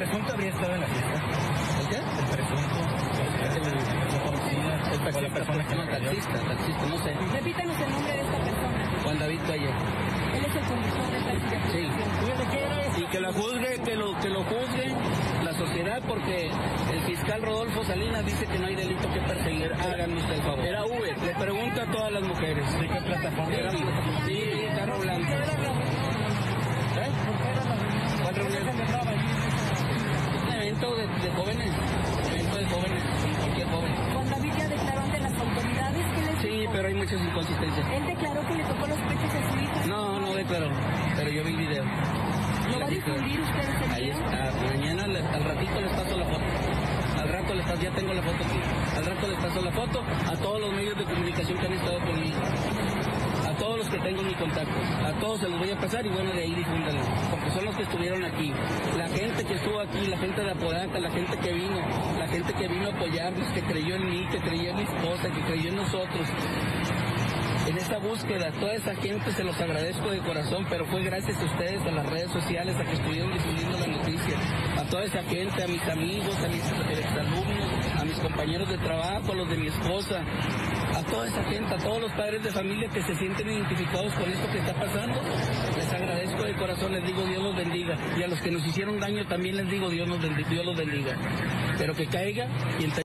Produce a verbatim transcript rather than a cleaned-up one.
presunto habría estado en la fiesta. ¿El qué? El presunto. El, el policía. El taxista, la persona que no, taxista, taxista, no sé. Repítanos el nombre de esta persona. Juan David Calle. Él es el conductor del taxi de Sí. policía. Y que lo juzgue, que lo, que lo juzgue la sociedad, porque el fiscal Rodolfo Salinas dice que no hay delito que perseguir. Háganme usted el favor. Era Uber. Le pregunto a todas las mujeres. ¿De qué plataforma? Era, sí, carro blanco. ¿Eh? ¿Cuál reunión? Un evento de, de jóvenes. Evento de jóvenes. Cualquier joven. Juan David ya declaró ante las autoridades que le... Sí, pero hay muchas inconsistencias. Él declaró que le tocó los pechos a su hija. No, no declaró, pero yo vi el video. ¿Lo va a difundir usted ese Ahí video? está, mañana le- al ratito les paso la foto. Al rato les paso, ya tengo la foto aquí. Al rato les paso la foto a todos los medios de comunicación que han estado conmigo. A todos los que tengo en mi contacto. A todos se los voy a pasar y bueno, de ahí difúndanlo. Porque son los que estuvieron aquí. La gente que estuvo aquí, la gente de Apodaca, la gente que vino, la gente que vino a apoyarnos, que creyó en mí, que creyó en mi esposa, que creyó en nosotros. En esta búsqueda, toda esa gente se los agradezco de corazón, pero fue gracias a ustedes, a las redes sociales, a que estuvieron difundiendo la noticia. A toda esa gente, a mis amigos, a mis exalumnos, a mis compañeros de trabajo, a los de mi esposa, a toda esa gente, a todos los padres de familia que se sienten identificados con esto que está pasando, les agradezco de corazón, les digo Dios los bendiga. Y a los que nos hicieron daño también les digo Dios, nos bendiga, Dios los bendiga. Pero que caiga quien